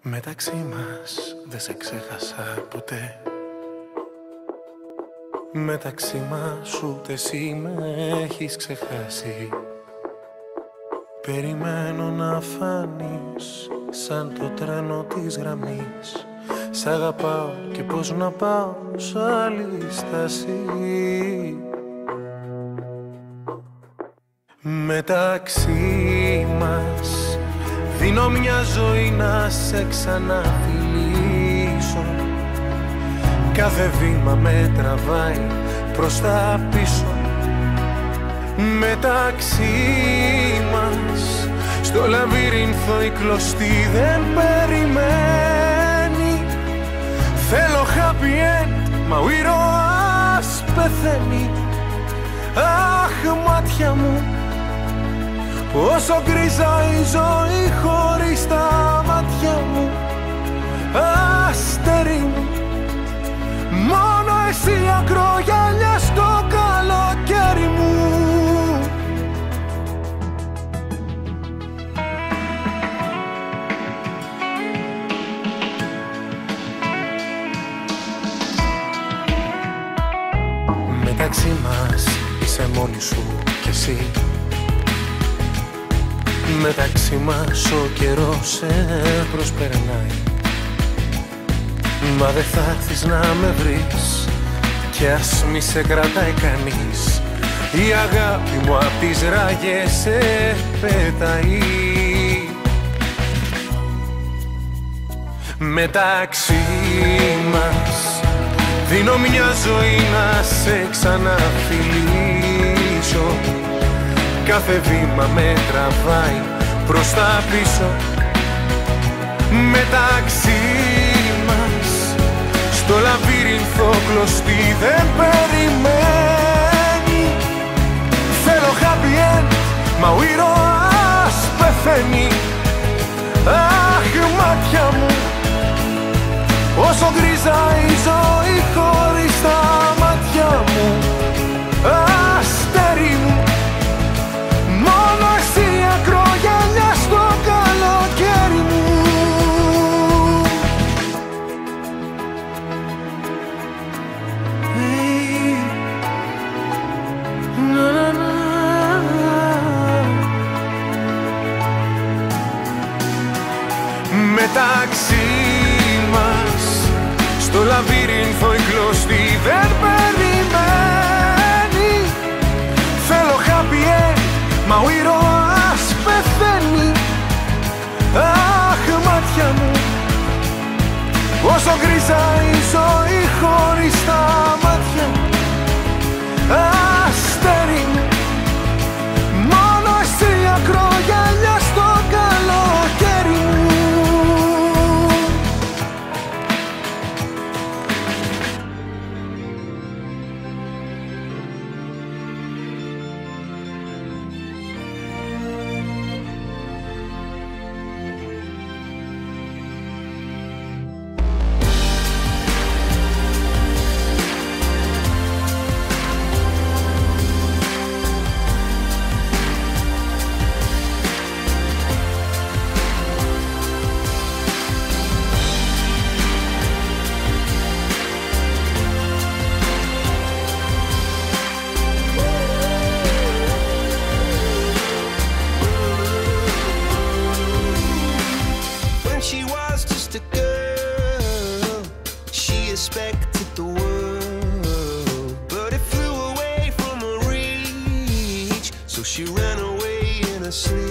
Μεταξύ μας δεν σε ξέχασα ποτέ. Μεταξύ μας ούτε εσύ με έχεις ξεχάσει. Περιμένω να φανείς σαν το τρένο της γραμμής. Σ' αγαπάω και πώς να πάω σ' άλλη στάση. Μεταξύ μας δίνω μια ζωή να σε ξαναφιλήσω. Κάθε βήμα με τραβάει προς τα πίσω. Μεταξύ μας στο λαβύρινθο η κλωστή δεν περιμένει. Θέλω happy end, μα ο ήρωας πεθαίνει. Αχ, μάτια μου, πόσο γκρίζα η ζωή χωρίς τα μάτια μου. Αστέρι μου, μόνο εσύ ακρογιαλιά στο καλοκαίρι μου. Μεταξύ μας είσαι μόνη σου κι εσύ. Μεταξύ μας ο καιρός σε προσπερνάει. Μα δεν θα έρθεις να με βρεις κι ας μη σε κρατάει κανείς. Η αγάπη μου απ' τις ράγες σε πετάει. Μεταξύ μας δίνω μια ζωή να σε ξαναφιλήσω. Κάθε βήμα με τραβάει προς τα πίσω. Μεταξύ μας στο λαβύρινθο κλωστή δεν περιμένει. Θέλω happy end, μα ο ήρωας πεθαίνει. Αχ, μάτια μου, όσο γκρίζα η ζωή χωρίς τα μάτια μου. Αστέρι μου, μόνο εσύ ακρογιαλιά στο καλοκαίρι μου. Μεταξύ μας στο λαβύρινθο η κλωστή δεν περιμένει. Θέλω happy end, μα ο ήρωας πεθαίνει. Αχ, μάτια μου, όσο γκρίζα η ζωή χωρίς τα μάτια μου. Αστέρι μου, μόνο εσύ ακρογιαλιά στο καλοκαίρι μου. She ran away in her sleep.